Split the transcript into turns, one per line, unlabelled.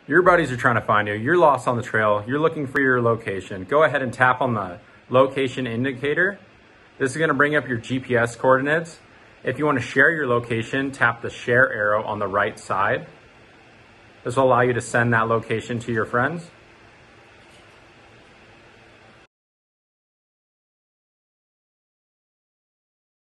Your buddies are trying to find you. You're lost on the trail. You're looking for your location. Go ahead and tap on the location indicator. This is going to bring up your GPS coordinates. If you want to share your location, tap the share arrow on the right side. This will allow you to send that location to your friends.